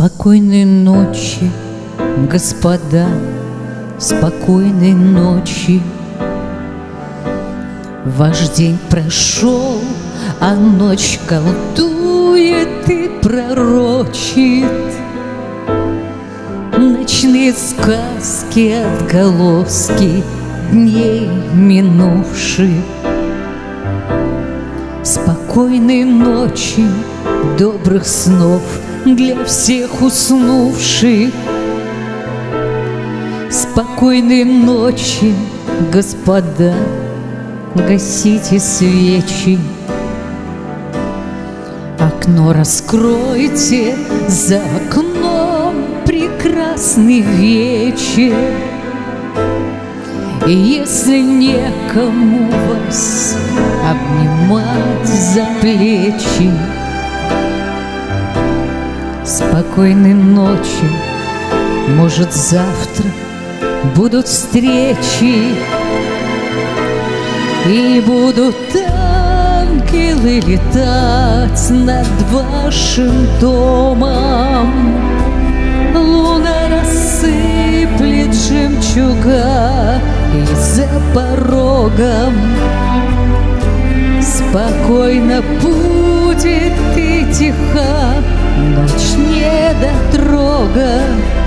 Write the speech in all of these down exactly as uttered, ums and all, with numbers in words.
Спокойной ночи, господа, спокойной ночи. Ваш день прошел, а ночь колдует и пророчит ночные сказки, отголоски дней минувших. Спокойной ночи, добрых снов для всех уснувших. Спокойной ночи, господа, гасите свечи. Окно раскройте, за окном прекрасный вечер. И если некому вас обнимать за плечи, спокойной ночи, может, завтра будут встречи, и будут ангелы летать над вашим домом. Луна рассыплет жемчуга и за порогом спокойно будет и тиха ночь недотрога.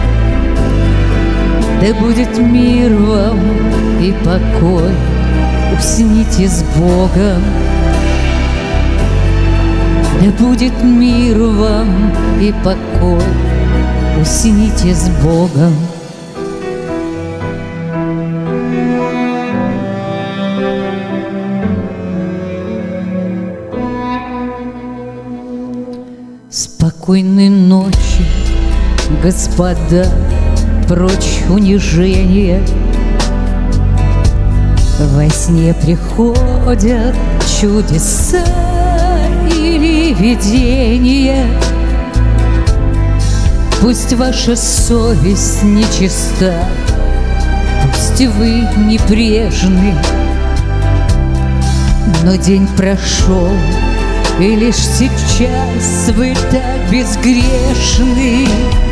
Да будет мир вам и покой, усните с Богом. Да будет мир вам и покой, усните с Богом. Спокойной ночи, господа, прочь унижение. Во сне приходят чудеса или видения. Пусть ваша совесть нечиста, пусть вы небрежны, но день прошел, и лишь сейчас вы так безгрешны.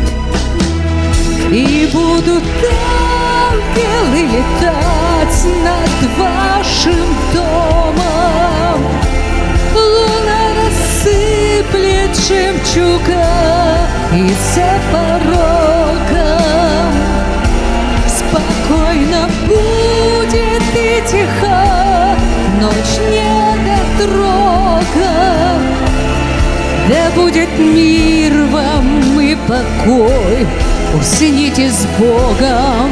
И будут ангелы летать над вашим домом. Луна рассыплет жемчуга и за порогом спокойно будет и тиха ночь недотрога. Да будет мир вам и покой, усните с Богом.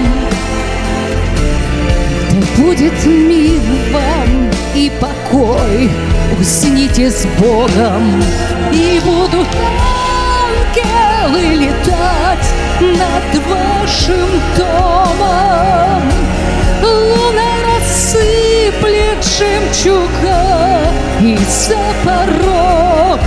Да будет мир вам и покой, усните с Богом. И будут ангелы летать над вашим домом. Луна рассыплет жемчуга и за порогом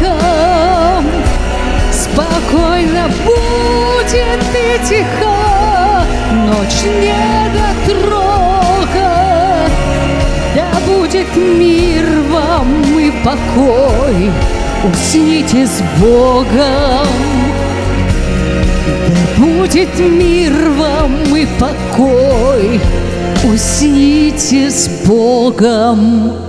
спокойно будет и тиха ночь недотрога. Да будет мир вам и покой, усните с Богом. Да будет мир вам и покой, усните с Богом.